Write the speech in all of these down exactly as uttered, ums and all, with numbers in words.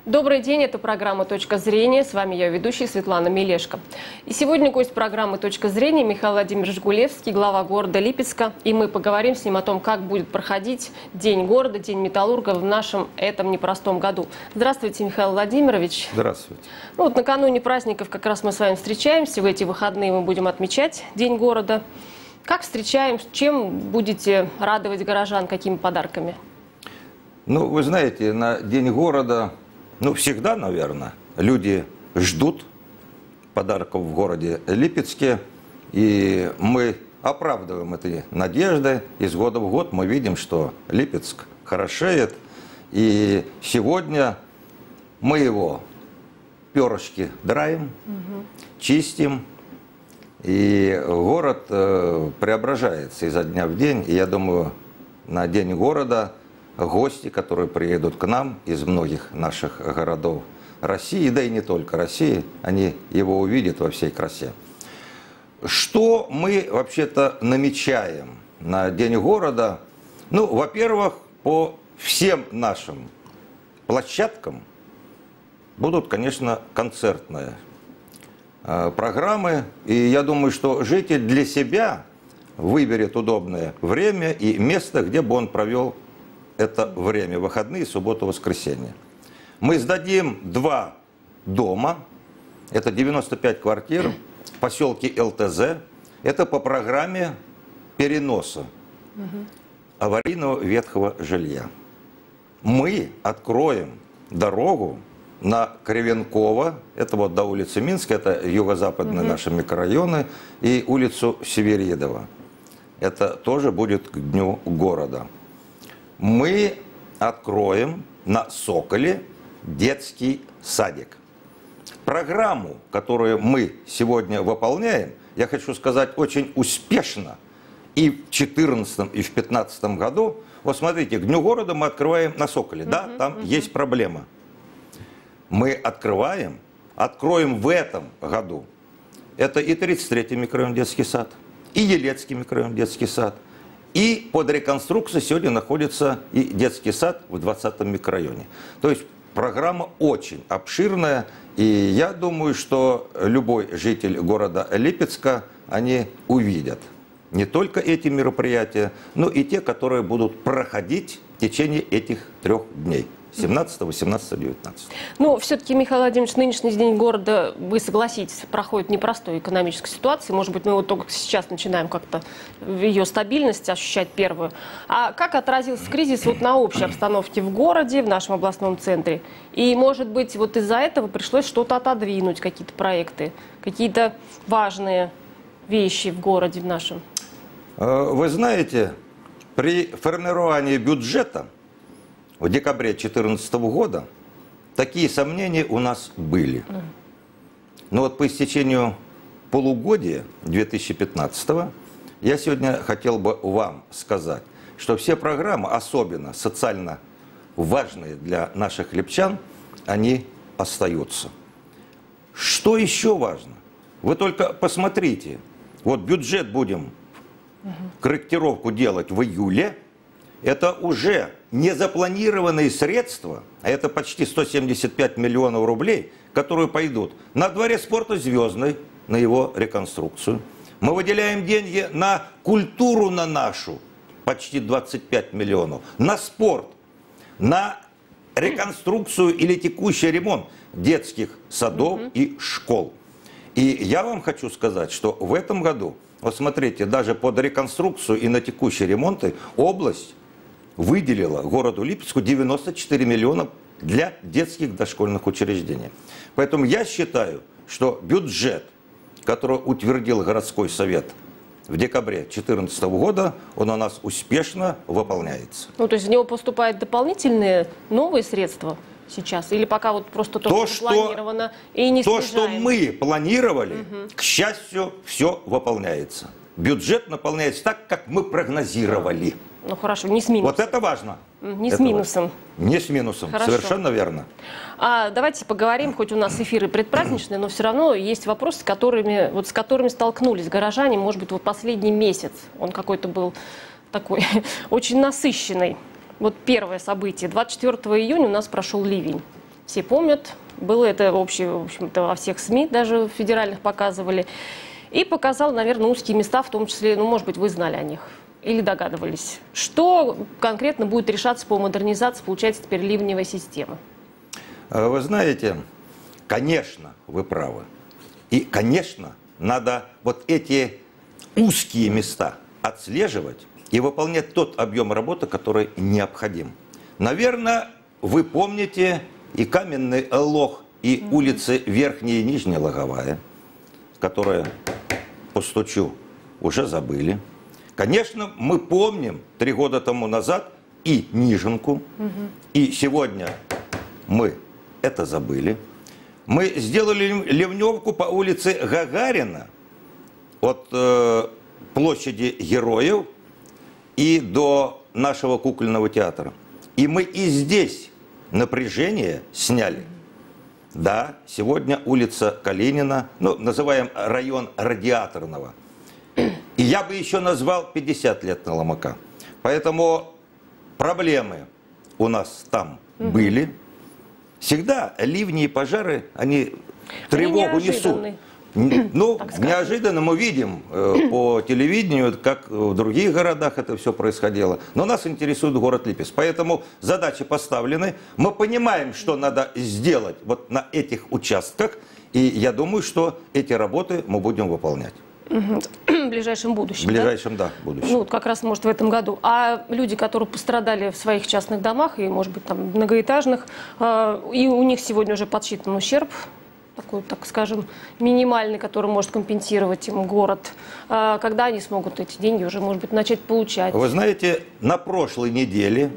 Добрый день, это программа «Точка зрения». С вами я, ведущая Светлана Мелешко. И сегодня гость программы «Точка зрения» Михаил Владимирович Гулевский, глава города Липецка. И мы поговорим с ним о том, как будет проходить День города, День металлурга в нашем этом непростом году. Здравствуйте, Михаил Владимирович. Здравствуйте. Ну, вот накануне праздников как раз мы с вами встречаемся. В эти выходные мы будем отмечать День города. Как встречаем? Чем будете радовать горожан? Какими подарками? Ну, вы знаете, на День города... Ну, всегда, наверное, люди ждут подарков в городе Липецке, и мы оправдываем эти надежды. Из года в год мы видим, что Липецк хорошеет, и сегодня мы его перышки драем, угу. чистим, и город э, преображается изо дня в день. И я думаю, на День города гости, которые приедут к нам из многих наших городов России, да и не только России, они его увидят во всей красе. Что мы вообще-то намечаем на День города? Ну, во-первых, по всем нашим площадкам будут, конечно, концертные э, программы. И я думаю, что житель для себя выберет удобное время и место, где бы он провел это время, выходные, субботу, воскресенье. Мы сдадим два дома, это девяносто пять квартир в поселке ЛТЗ. Это по программе переноса угу. аварийного ветхого жилья. Мы откроем дорогу на Кривенково, это вот до улицы Минска, это юго-западные угу. наши микрорайоны, и улицу Северидова. Это тоже будет к Дню города. Мы откроем на Соколе детский садик. Программу, которую мы сегодня выполняем, я хочу сказать, очень успешно. И в две тысячи четырнадцатом, и в две тысячи пятнадцатом году, вот смотрите, к Дню города мы открываем на Соколе. Uh-huh, да, там uh-huh. есть проблема. Мы открываем, откроем в этом году. Это и тридцать третий микрорайон детский сад, и Елецкий микрорайон детский сад. И под реконструкцией сегодня находится и детский сад в двадцатом микрорайоне. То есть программа очень обширная. И я думаю, что любой житель города Липецка, они увидят не только эти мероприятия, но и те, которые будут проходить в течение этих трех дней. семнадцатого, восемнадцатого, девятнадцатого. Ну, все-таки, Михаил Владимирович, нынешний День города, вы согласитесь, проходит непростой экономической ситуации. Может быть, мы вот только сейчас начинаем как-то ее стабильность ощущать первую. А как отразился кризис вот на общей обстановке в городе, в нашем областном центре? И, может быть, вот из-за этого пришлось что-то отодвинуть, какие-то проекты, какие-то важные вещи в городе в нашем? Вы знаете, при формировании бюджета в декабре две тысячи четырнадцатого года такие сомнения у нас были. Но вот по истечению полугодия две тысячи пятнадцатого я сегодня хотел бы вам сказать, что все программы, особенно социально важные для наших липчан, они остаются. Что еще важно? Вы только посмотрите, вот бюджет будем корректировку делать в июле. Это уже незапланированные средства, а это почти сто семьдесят пять миллионов рублей, которые пойдут на дворе спорта «Звездный», на его реконструкцию. Мы выделяем деньги на культуру на нашу, почти двадцать пять миллионов, на спорт, на реконструкцию или текущий ремонт детских садов mm-hmm. и школ. И я вам хочу сказать, что в этом году, вот смотрите, даже под реконструкцию и на текущие ремонты область выделила городу Липецку девяносто четыре миллиона для детских дошкольных учреждений. Поэтому я считаю, что бюджет, который утвердил городской совет в декабре две тысячи четырнадцатого года, он у нас успешно выполняется. Ну, то есть в него поступают дополнительные новые средства сейчас? Или пока вот просто то, то что запланировано, и не То, снижаем? что мы планировали, угу. к счастью, все выполняется. Бюджет наполняется так, как мы прогнозировали. Ну хорошо, не с минусом. Вот это важно. Не это с минусом. Важно. Не с минусом, Хорошо. Совершенно верно. А, давайте поговорим, хоть у нас эфиры предпраздничные, но все равно есть вопросы, с которыми, вот, с которыми столкнулись горожане, может быть, вот последний месяц. Он какой-то был такой очень насыщенный. Вот первое событие. двадцать четвёртого июня у нас прошел ливень. все помнят. Было это общее, в общем-то, во всех СМИ, даже федеральных показывали. И показал, наверное, узкие места, в том числе, ну, может быть, вы знали о них или догадывались. Что конкретно будет решаться по модернизации, получается, теперь ливневой системы? Вы знаете, конечно, вы правы. И, конечно, надо вот эти узкие места отслеживать и выполнять тот объем работы, который необходим. Наверное, вы помните и Каменный Лог, и mm-hmm. улицы Верхняя и Нижняя Логовая, которые, постучу, уже забыли. Конечно, мы помним три года тому назад и Ниженку, угу. и сегодня мы это забыли. Мы сделали ливневку по улице Гагарина от э, площади Героев и до нашего кукольного театра. И мы и здесь напряжение сняли. Да, сегодня улица Калинина, ну, называем район Радиаторного. И я бы еще назвал пятьдесят лет на Ломака. Поэтому проблемы у нас там угу. были. Всегда ливни и пожары, они тревогу несут. Ну, неожиданно мы видим э, по телевидению, как в других городах это все происходило. Но нас интересует город Липецк. Поэтому задачи поставлены. Мы понимаем, что надо сделать вот на этих участках. И я думаю, что эти работы мы будем выполнять. В ближайшем будущем. В ближайшем, да, да будущем. Ну, вот как раз, может, в этом году. А люди, которые пострадали в своих частных домах и, может быть, там многоэтажных, э, и у них сегодня уже подсчитан ущерб, такой, так скажем, минимальный, который может компенсировать им город. Э, когда они смогут эти деньги уже, может быть, начать получать? Вы знаете, на прошлой неделе угу.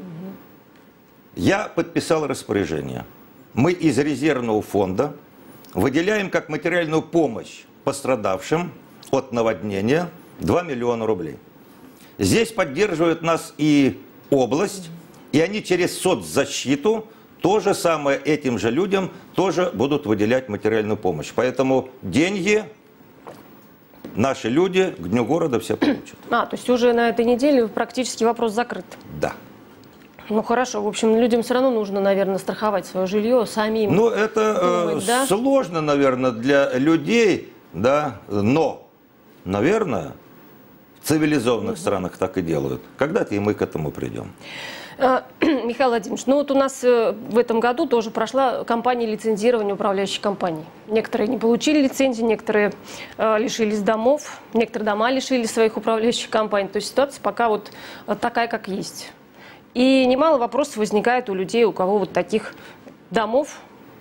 я подписал распоряжение. Мы из резервного фонда выделяем как материальную помощь пострадавшим от наводнения два миллиона рублей. Здесь поддерживает нас и область, и они через соцзащиту то же самое этим же людям тоже будут выделять материальную помощь. Поэтому деньги наши люди к Дню города все получат. А, то есть уже на этой неделе практически вопрос закрыт? Да. Ну хорошо, в общем, людям все равно нужно, наверное, страховать свое жилье самим. Ну это думать, э, да? сложно, наверное, для людей, да, но, наверное, в цивилизованных угу. странах так и делают. Когда-то и мы к этому придем. Михаил Владимирович, ну вот у нас в этом году тоже прошла кампания лицензирования управляющих компаний. Некоторые не получили лицензию, некоторые э, лишились домов, некоторые дома лишились своих управляющих компаний. То есть ситуация пока вот такая, как есть. И немало вопросов возникает у людей, у кого вот таких домов,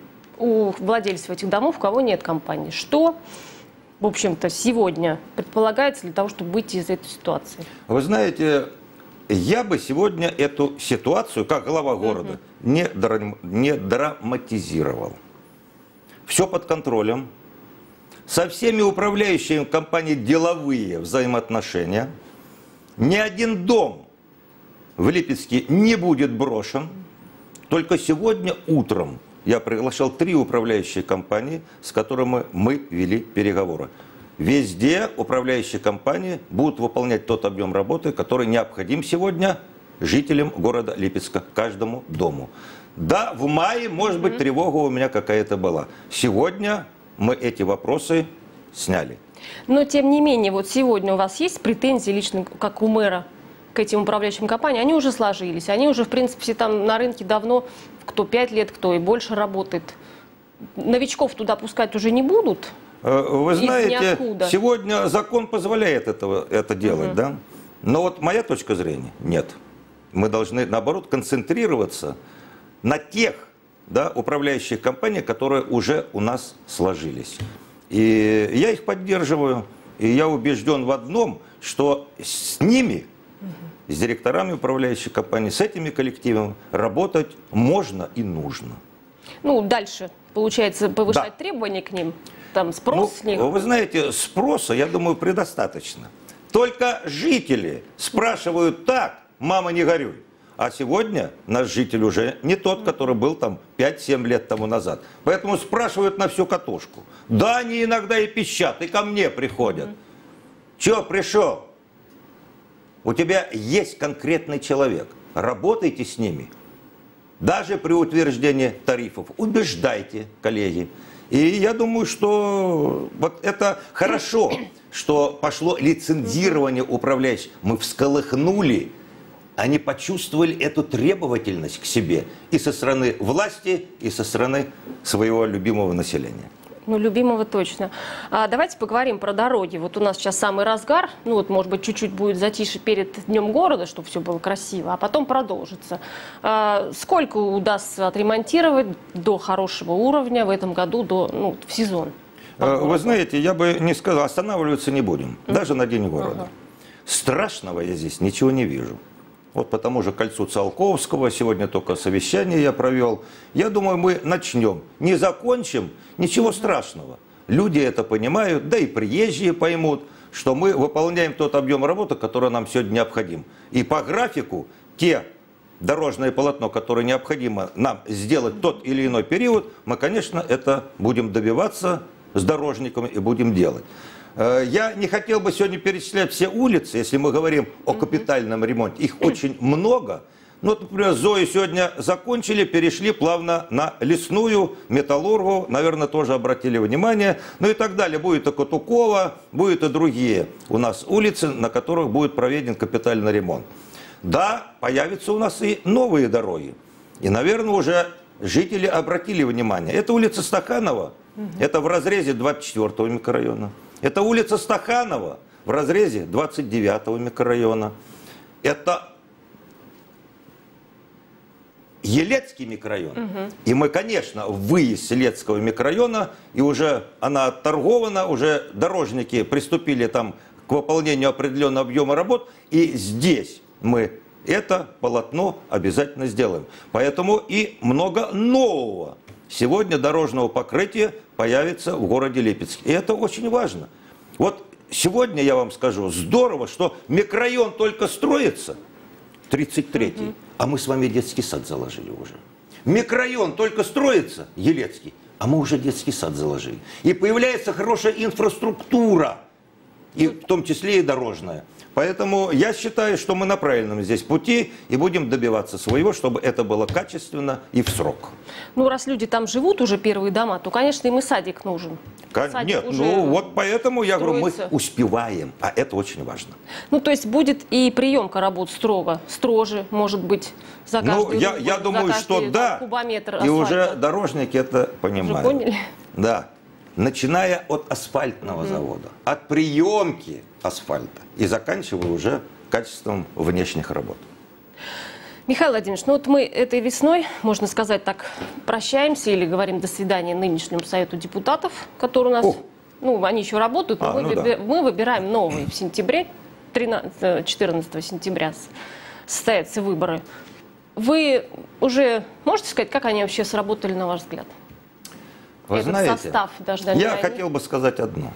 у владельцев этих домов, у кого нет компании. Что, в общем-то, сегодня предполагается для того, чтобы выйти из этой ситуации? Вы знаете, я бы сегодня эту ситуацию, как глава города, угу. не, драм, не драматизировал. Все под контролем. Со всеми управляющими компанией деловые взаимоотношения. Ни один дом в Липецке не будет брошен. Только сегодня утром я приглашал три управляющие компании, с которыми мы вели переговоры. Везде управляющие компании будут выполнять тот объем работы, который необходим сегодня жителям города Липецка, каждому дому. Да, в мае, может быть, тревога у меня какая-то была. Сегодня мы эти вопросы сняли. Но, тем не менее, вот сегодня у вас есть претензии лично, как у мэра, к этим управляющим компаниям? Они уже сложились, они уже, в принципе, все там на рынке давно, кто пять лет, кто и больше работает. Новичков туда пускать уже не будут? Вы знаете, сегодня закон позволяет этого, это делать, угу. да? Но вот моя точка зрения, нет. Мы должны, наоборот, концентрироваться на тех, да, управляющих компаниях, которые уже у нас сложились. И я их поддерживаю, и я убежден в одном, что с ними, угу. с директорами управляющих компаний, с этими коллективами работать можно и нужно. Ну, дальше, получается, повышать да. требования к ним? Там спрос ну, с них? Вы знаете, спроса, я думаю, предостаточно. Только жители спрашивают так, мама, не горюй. А сегодня наш житель уже не тот, который был там пять-семь лет тому назад. Поэтому спрашивают на всю катушку. Да, они иногда и пищат, и ко мне приходят. Mm-hmm. Че, пришел? У тебя есть конкретный человек. Работайте с ними. даже при утверждении тарифов. Убеждайте, коллеги. И я думаю, что вот это хорошо, что пошло лицензирование управляющих. Мы всколыхнули, они почувствовали эту требовательность к себе и со стороны власти, и со стороны своего любимого населения. Ну, любимого точно. А давайте поговорим про дороги. Вот у нас сейчас самый разгар, ну вот, может быть, чуть-чуть будет затише перед Днем города, чтобы все было красиво, а потом продолжится. А сколько удастся отремонтировать до хорошего уровня в этом году, до, ну, в сезон? Вы знаете, я бы не сказал, останавливаться не будем, mm-hmm. даже на День города. Ага. Страшного я здесь ничего не вижу. Вот по тому же кольцу Циолковского, сегодня только совещание я провел. Я думаю, мы начнем. Не закончим, ничего страшного. Люди это понимают, да и приезжие поймут, что мы выполняем тот объем работы, который нам сегодня необходим. И по графику те дорожное полотно, которое необходимо нам сделать в тот или иной период, мы, конечно, это будем добиваться с дорожниками и будем делать. Я не хотел бы сегодня перечислять все улицы, если мы говорим о капитальном ремонте. Их очень много. Ну, например, Зою сегодня закончили, перешли плавно на Лесную, Металлургу, наверное, тоже обратили внимание. Ну и так далее. Будет и Котукова, будет и другие у нас улицы, на которых будет проведен капитальный ремонт. Да, появятся у нас и новые дороги. И, наверное, уже жители обратили внимание. Это улица Стаханова, это в разрезе двадцать четвёртого микрорайона. Это улица Стаханова в разрезе двадцать девятого микрорайона. Это Елецкий микрорайон. Угу. И мы, конечно, выезд с Елецкого микрорайона, и уже она отторгована, уже дорожники приступили там к выполнению определенного объема работ. И здесь мы это полотно обязательно сделаем. Поэтому и много нового сегодня дорожного покрытия появится в городе Липецке. И это очень важно. Вот сегодня я вам скажу, здорово, что микрорайон только строится, тридцать третий, угу. а мы с вами детский сад заложили уже. Микрорайон только строится, Елецкий, а мы уже детский сад заложили. И появляется хорошая инфраструктура, и в том числе и дорожная. Поэтому я считаю, что мы на правильном здесь пути и будем добиваться своего, чтобы это было качественно и в срок. Ну, раз люди там живут, уже первые дома, то, конечно, им и садик нужен. Садик Нет, ну вот поэтому я говорю, мы успеваем, а это очень важно. Ну, то есть будет и приемка работ строго, строже, может быть, за каждый Ну, я, я думаю, что да, кубометр асфальта. И уже дорожники это понимают. Уже поняли? Да. Начиная от асфальтного mm-hmm. завода, от приемки асфальта и заканчивая уже качеством внешних работ. Михаил Владимирович, ну вот мы этой весной, можно сказать так, прощаемся или говорим до свидания нынешнему Совету депутатов, который у нас, О. ну, они еще работают, но а, мы, ну выби- да. мы выбираем новый в сентябре, четырнадцатого сентября состоятся выборы. Вы уже можете сказать, как они вообще сработали, на ваш взгляд? Вы Этот знаете, состав, даже я хотел бы сказать одно.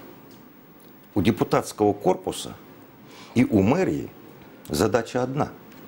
У депутатского корпуса и у мэрии задача одна.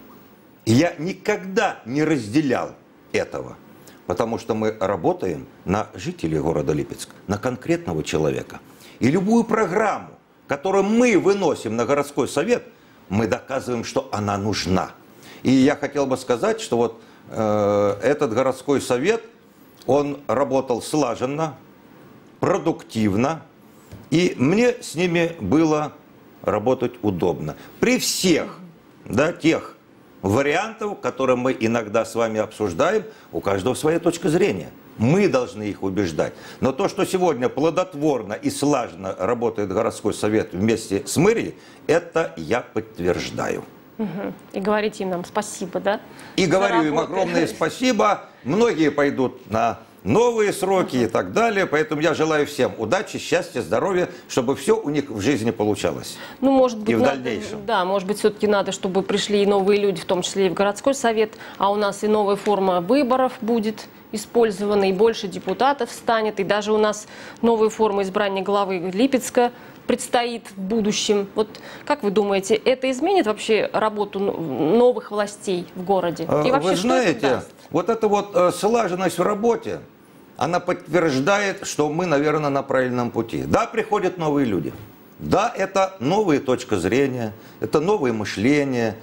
И я никогда не разделял этого, потому что мы работаем на жителей города Липецк, на конкретного человека. И любую программу, которую мы выносим на городской совет, мы доказываем, что она нужна. И я хотел бы сказать, что вот э, этот городской совет, он работал слаженно, продуктивно, и мне с ними было работать удобно. При всех да, тех вариантов, которые мы иногда с вами обсуждаем, у каждого своя точка зрения. Мы должны их убеждать. Но то, что сегодня плодотворно и слаженно работает городской совет вместе с мэрией, это я подтверждаю. Угу. И говорите им нам спасибо, да? И говорю им огромное спасибо. Многие пойдут на новые сроки и так далее. Поэтому я желаю всем удачи, счастья, здоровья, чтобы все у них в жизни получалось. Ну, может быть, и в надо, дальнейшем. Да, может быть, все-таки надо, чтобы пришли и новые люди, в том числе и в городской совет. А у нас и новая форма выборов будет использована, и больше депутатов станет. И даже у нас новая форма избрания главы Липецка предстоит в будущем. Вот как вы думаете, это изменит вообще работу новых властей в городе? И вообще, вы знаете, вот эта вот слаженность в работе, она подтверждает, что мы, наверное, на правильном пути. Да, приходят новые люди. Да, это новая точка зрения, это новое мышление.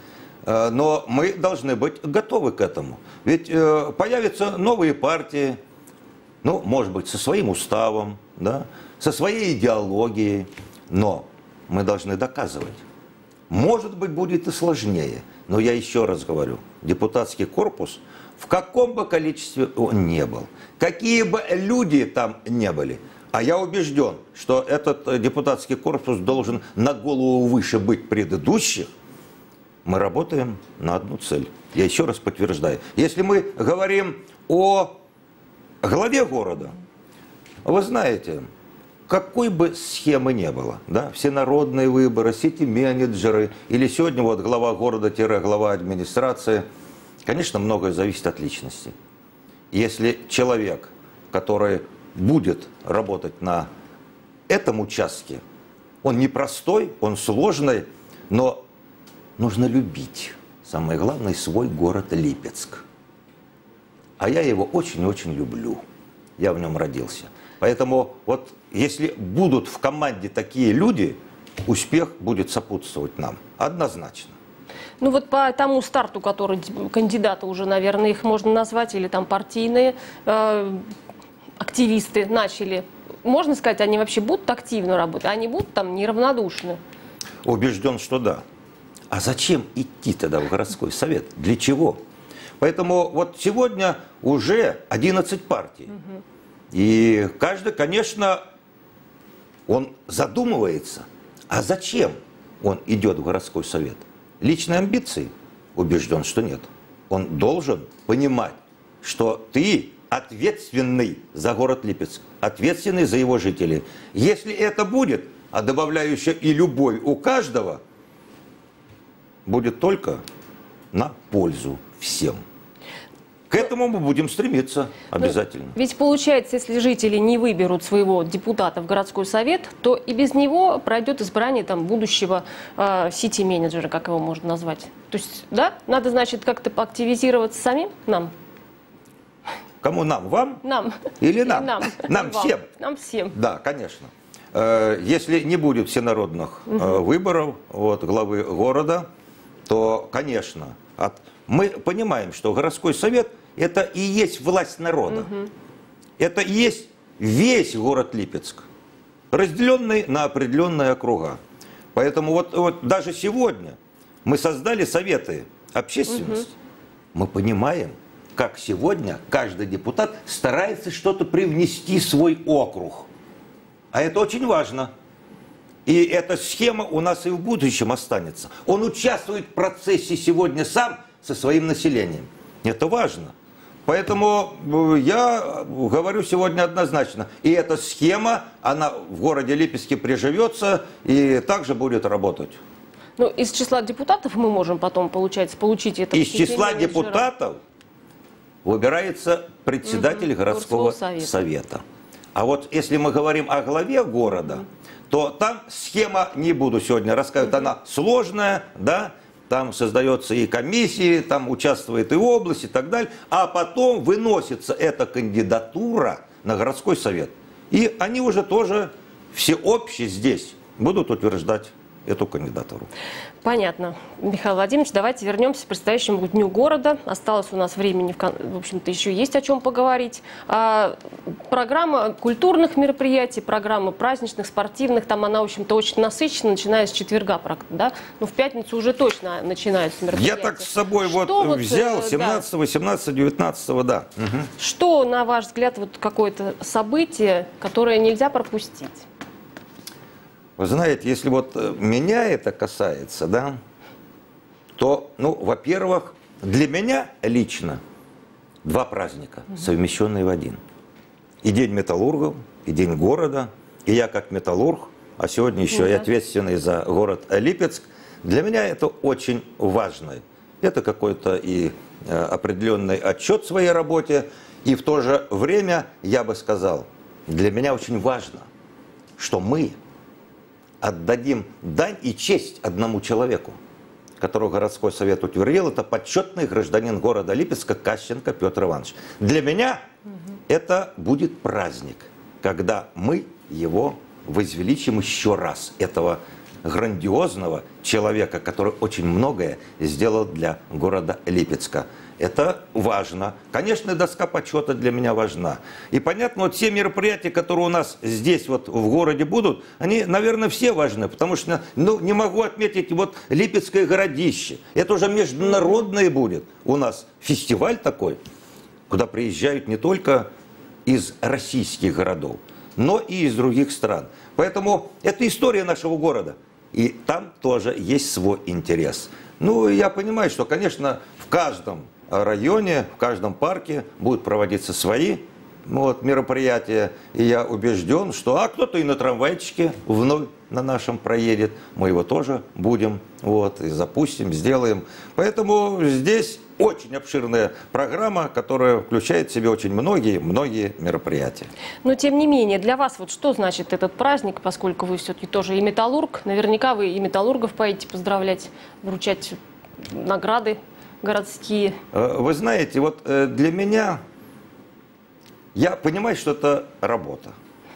Но мы должны быть готовы к этому. Ведь появятся новые партии, ну, может быть, со своим уставом, да, со своей идеологией, но мы должны доказывать. Может быть, будет и сложнее, но я еще раз говорю, депутатский корпус, в каком бы количестве он не был, какие бы люди там не были, а я убежден, что этот депутатский корпус должен на голову выше быть предыдущих, мы работаем на одну цель. Я еще раз подтверждаю. Если мы говорим о главе города, вы знаете, какой бы схемы не было, да, всенародные выборы, сити-менеджеры, или сегодня вот глава города-глава администрации, конечно, многое зависит от личности. Если человек, который будет работать на этом участке, он непростой, он сложный, но нужно любить, самое главное, свой город Липецк. А я его очень-очень люблю. Я в нем родился. Поэтому вот если будут в команде такие люди, успех будет сопутствовать нам. Однозначно. Ну вот по тому старту, который кандидаты уже, наверное, их можно назвать, или там партийные э, активисты начали, можно сказать, они вообще будут активно работать? Они будут там неравнодушны? Убежден, что да. А зачем идти тогда в городской совет? Для чего? Поэтому вот сегодня уже одиннадцать партий. Угу. И каждый, конечно, он задумывается, а зачем он идет в городской совет? Личные амбиции? Убежден, что нет. Он должен понимать, что ты ответственный за город Липецк, ответственный за его жителей. Если это будет, а добавляю еще и любовь у каждого, будет только на пользу всем. К этому мы будем стремиться обязательно. Но ведь получается, если жители не выберут своего депутата в городской совет, то и без него пройдет избрание там будущего э, сити-менеджера, как его можно назвать. То есть, да, надо, значит, как-то поактивизироваться самим нам. Кому нам? Вам? Нам. Или нам? Или нам. Нам Вам. всем. Нам всем. Да, конечно. Если не будет всенародных угу. выборов вот, главы города, то, конечно, от... мы понимаем, что городской совет – это и есть власть народа. Угу. Это и есть весь город Липецк, разделенный на определенные округа. Поэтому вот, вот даже сегодня мы создали советы общественности. Угу. Мы понимаем, как сегодня каждый депутат старается что-то привнести в свой округ. А это очень важно. И эта схема у нас и в будущем останется. Он участвует в процессе сегодня сам со своим населением. Это важно. Поэтому я говорю сегодня однозначно. И эта схема, она в городе Липецке приживется и также будет работать. Ну, из числа депутатов мы можем потом, получается, получить это. Из числа депутатов выбирается председатель угу, городского совета. совета. А вот если мы говорим о главе города, угу. то там схема, не буду сегодня рассказывать, угу. она сложная, да, там создается и комиссии, там участвует и область и так далее, а потом выносится эта кандидатура на городской совет. И они уже тоже всеобще здесь будут утверждать эту кандидатуру. Понятно. Михаил Владимирович, давайте вернемся к предстоящему дню города. Осталось у нас времени, в общем-то, еще есть о чем поговорить. А, программа культурных мероприятий, программа праздничных, спортивных, там она, в общем-то, очень насыщена, начиная с четверга, да? Ну, в пятницу уже точно начинаются мероприятия. Я так с собой вот, вот взял семнадцатого, восемнадцатого, девятнадцатого, да. Угу. Что, на ваш взгляд, вот какое-то событие, которое нельзя пропустить? Вы знаете, если вот меня это касается, да, то, ну, во-первых, для меня лично два праздника, угу. совмещенные в один. И День металлургов, и День города, и я как металлург, а сегодня еще угу. и ответственный за город Липецк, для меня это очень важно. Это какой-то и определенный отчет своей работе, и в то же время, я бы сказал, для меня очень важно, что мы отдадим дань и честь одному человеку, которого городской совет утвердил, это почетный гражданин города Липецка Кащенко Петр Иванович. Для меня угу. это будет праздник, когда мы его возвеличим еще раз, этого грандиозного человека, который очень многое сделал для города Липецка. Это важно. Конечно, доска почета для меня важна. И понятно, вот все мероприятия, которые у нас здесь вот в городе будут, они, наверное, все важны, потому что ну, не могу отметить вот Липецкое городище. Это уже международное будет у нас фестиваль такой, куда приезжают не только из российских городов, но и из других стран. Поэтому это история нашего города. И там тоже есть свой интерес. Ну, я понимаю, что, конечно, в каждом районе, в каждом парке будут проводиться свои вот, мероприятия. И я убежден, что а кто-то и на трамвайчике вновь на нашем проедет. Мы его тоже будем вот, и запустим, сделаем. Поэтому здесь очень обширная программа, которая включает в себя очень многие-многие мероприятия. Но тем не менее, для вас вот что значит этот праздник, поскольку вы все-таки тоже и металлург, наверняка вы и металлургов поедете поздравлять, вручать награды городские. Вы знаете, вот для меня, я понимаю, что это работа.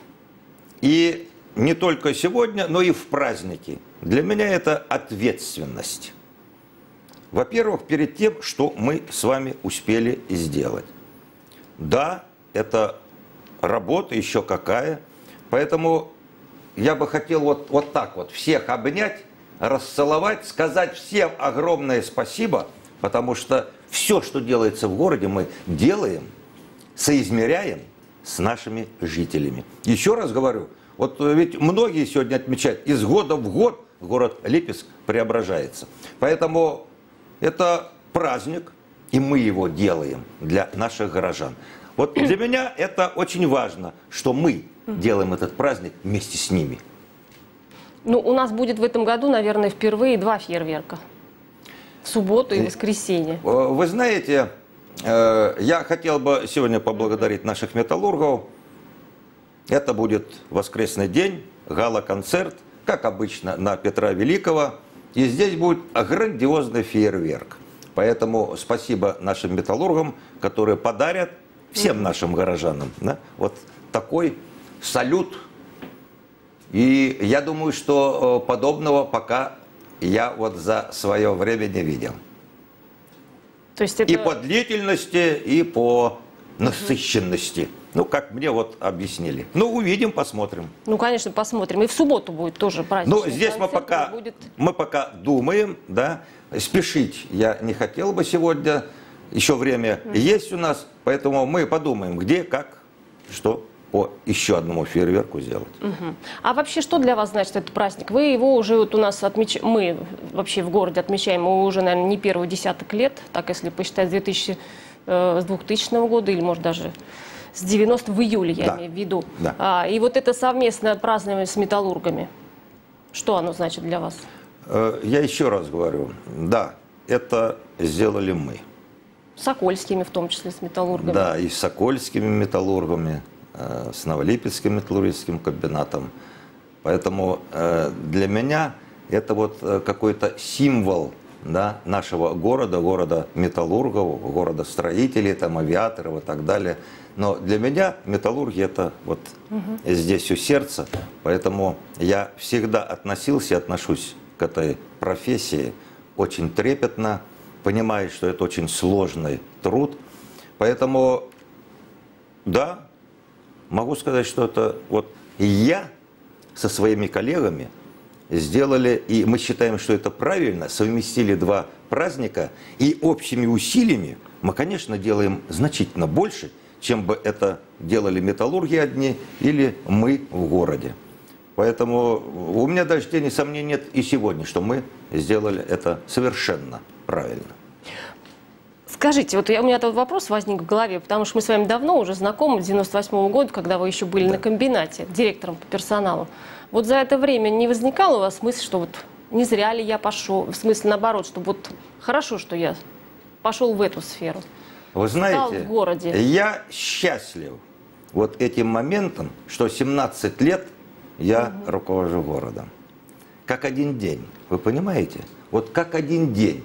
И не только сегодня, но и в праздники. Для меня это ответственность. Во-первых, перед тем, что мы с вами успели сделать. Да, это работа еще какая. Поэтому я бы хотел вот, вот так вот всех обнять, расцеловать, сказать всем огромное спасибо, потому что все, что делается в городе, мы делаем, соизмеряем с нашими жителями. Еще раз говорю, вот ведь многие сегодня отмечают, из года в год город Липецк преображается. Поэтому это праздник, и мы его делаем для наших горожан. Вот для меня это очень важно, что мы делаем этот праздник вместе с ними. Ну, у нас будет в этом году, наверное, впервые два фейерверка. В субботу и воскресенье. Вы знаете, я хотел бы сегодня поблагодарить наших металлургов. Это будет воскресный день, гала-концерт, как обычно, на Петра Великого. И здесь будет грандиозный фейерверк. Поэтому спасибо нашим металлургам, которые подарят всем нашим горожанам да, вот такой салют. И я думаю, что подобного пока я вот за свое время не видел. То есть это... И по длительности, и по насыщенности. Ну, как мне вот объяснили. Ну, увидим, посмотрим. Ну, конечно, посмотрим. И в субботу будет тоже праздник. Ну, здесь мы пока, будет... мы пока думаем, да. Спешить я не хотел бы сегодня. Еще время mm-hmm. есть у нас. Поэтому мы подумаем, где, как, что по еще одному фейерверку сделать. Mm-hmm. А вообще, что для вас значит этот праздник? Вы его уже вот у нас отмечаем, мы вообще в городе отмечаем его уже, наверное, не первый десяток лет, так если посчитать с две тысячи, э, с двухтысячного года или, может, даже... С девяностого в июле, я да. имею в виду. Да. А, и вот это совместное празднование с металлургами, что оно значит для вас? Я еще раз говорю, да, это сделали мы. С Сокольскими, в том числе, с металлургами. Да, и с Сокольскими металлургами, с Новолипецким металлургическим комбинатом. Поэтому для меня это вот какой-то символ да, нашего города, города металлургов, города строителей, там, авиаторов и так далее. Но для меня металлургия это вот угу. здесь у сердца, поэтому я всегда относился и отношусь к этой профессии очень трепетно, понимаю, что это очень сложный труд. Поэтому, да, могу сказать, что это вот я со своими коллегами сделали, и мы считаем, что это правильно, совместили два праздника, и общими усилиями мы, конечно, делаем значительно больше, чем бы это делали металлурги одни или мы в городе. Поэтому у меня даже тени сомнений нет и сегодня, что мы сделали это совершенно правильно. Скажите, вот я, у меня этот вопрос возник в голове, потому что мы с вами давно уже знакомы, с девяносто восьмого года, когда вы еще были да. на комбинате, директором по персоналу. Вот за это время не возникало у вас мысль, что вот не зря ли я пошел, в смысле наоборот, что вот хорошо, что я пошел в эту сферу? Вы знаете, в городе. Я счастлив вот этим моментом, что семнадцать лет я угу. руковожу городом. Как один день, вы понимаете? Вот как один день.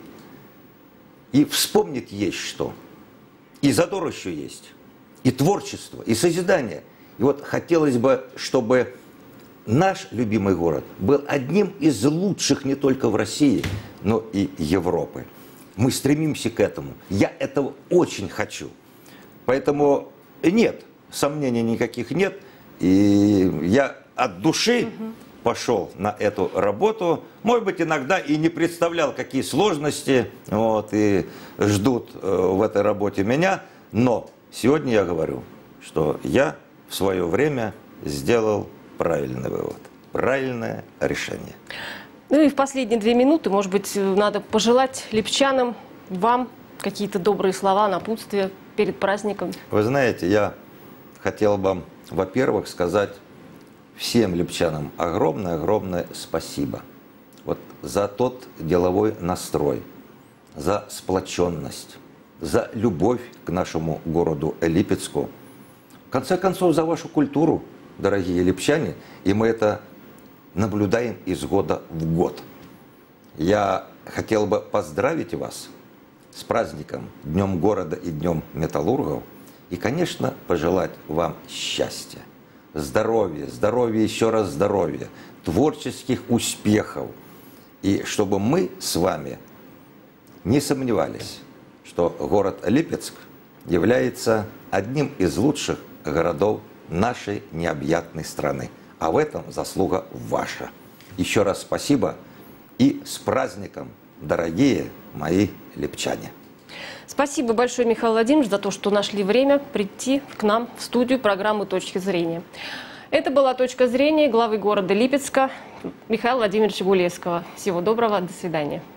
И вспомнить есть что. И задор еще есть. И творчество, и созидание. И вот хотелось бы, чтобы наш любимый город был одним из лучших не только в России, но и Европы. Мы стремимся к этому. Я этого очень хочу. Поэтому нет, сомнений никаких нет. И я от души угу. пошел на эту работу. Может быть, иногда и не представлял, какие сложности вот, и ждут э, в этой работе меня. Но сегодня я говорю, что я в свое время сделал правильный вывод, правильное решение. Ну и в последние две минуты, может быть, надо пожелать липчанам, вам какие-то добрые слова, напутствия перед праздником. Вы знаете, я хотел бы, во-первых, сказать всем липчанам огромное-огромное спасибо вот за тот деловой настрой, за сплоченность, за любовь к нашему городу Липецку. В конце концов, за вашу культуру, дорогие липчане, и мы это наблюдаем из года в год. Я хотел бы поздравить вас с праздником, Днем города и Днем металлургов, и, конечно, пожелать вам счастья, здоровья, здоровья, еще раз здоровья, творческих успехов, и чтобы мы с вами не сомневались, что город Липецк является одним из лучших городов нашей необъятной страны. А в этом заслуга ваша. Еще раз спасибо и с праздником, дорогие мои липчане. Спасибо большое, Михаил Владимирович, за то, что нашли время прийти к нам в студию программы «Точки зрения». Это была «Точка зрения» главы города Липецка Михаила Владимировича Гулевского. Всего доброго, до свидания.